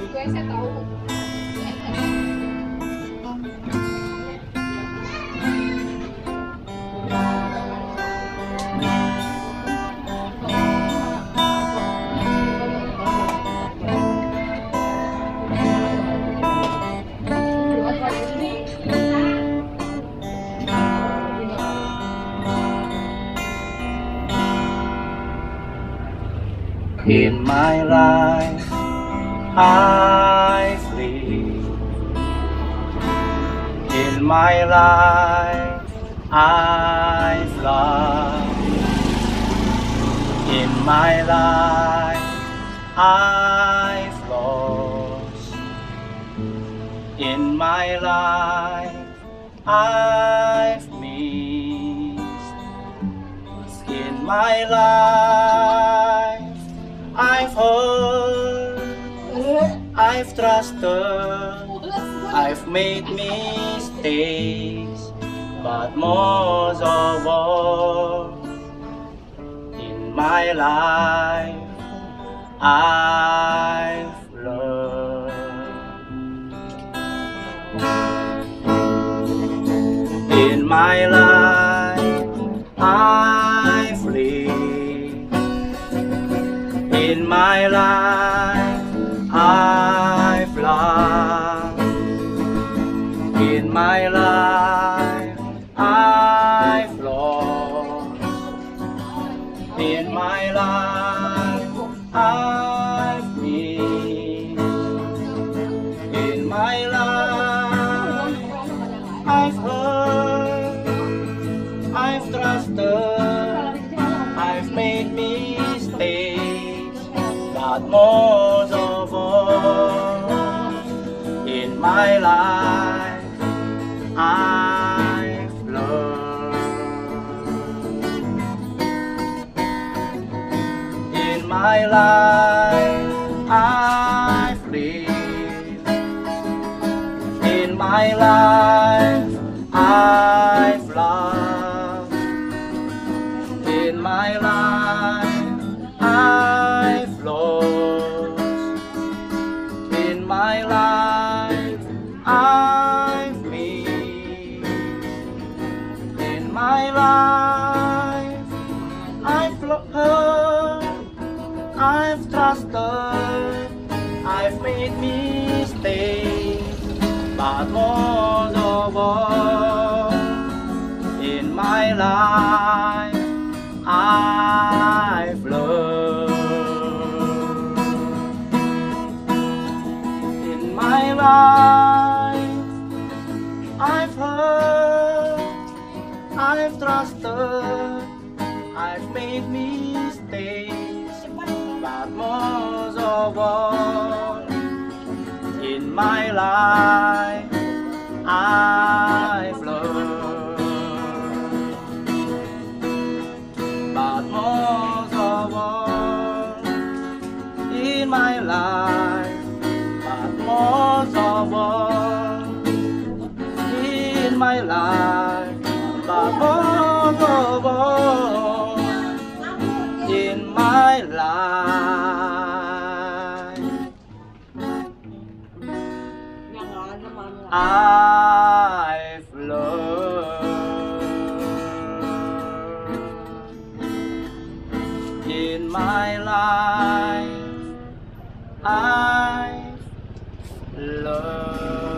Quê xe tàu. In my life, I've lived. In my life, I've loved. In my life, I've lost. In my life, I've missed. In my life, I've heard, I've trusted, I've made mistakes, but most of all, in my life, I've learned. In my life, I've lived. In my life, I've loved. In my life, I've lost. In my life, I've missed. In my life, I've heard, I've trusted, I've made mistakes, but most of all, in my life, I've learned. In my life, I've lived. In my life, I've loved. In my life, I've lost. In my life, I've missed. In my life, I've heard, I've trusted, I've made mistakes, but most of all, in my life, I've learned. In my life, I've heard, I've trusted, I've made mistakes, but most of all, in my life, I've learned. But most of all, in my life, but most of all, in my life, but most of all, in my life, I've learned. In my life, I've learned.